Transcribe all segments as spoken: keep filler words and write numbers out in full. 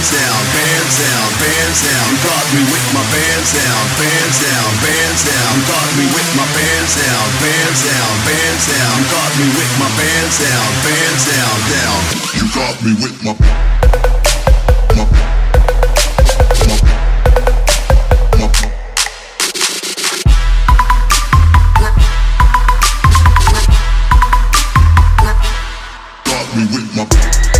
bands down, bands down, bands down. You got me with my bands down, bands down, bands down. You got me with my bands down, bands down, bands down. You got me with my bands down, bands down, down. You got me with my me with my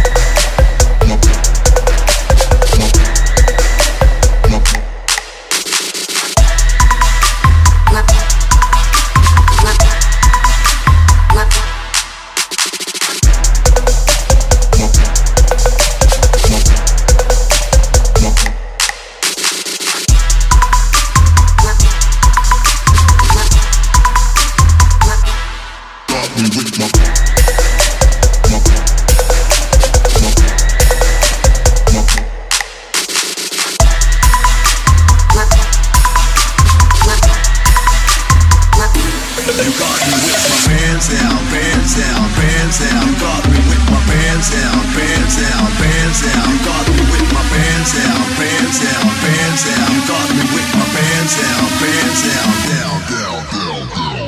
bands down, bands down, bands down. Got me with my bands down, bands down, bands down. Got me with my bands down, bands down, bands down. Got me with my bands down, bands down, down, down, down, down.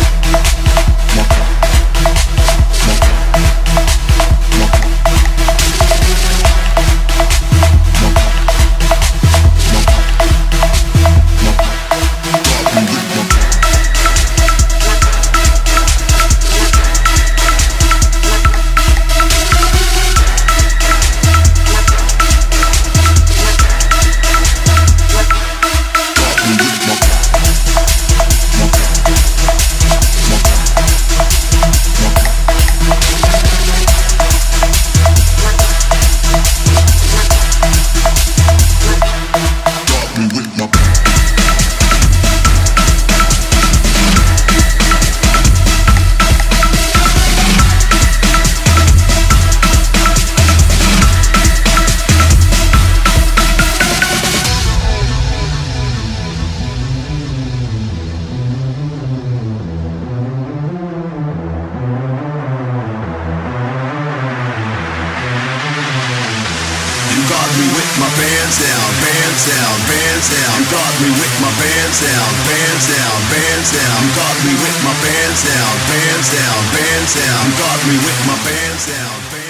Me with my bands down, bands down, bands down. You got me with my bands down, bands down, bands down. You got me with my bands down, bands down, bands down. You got me with my bands down.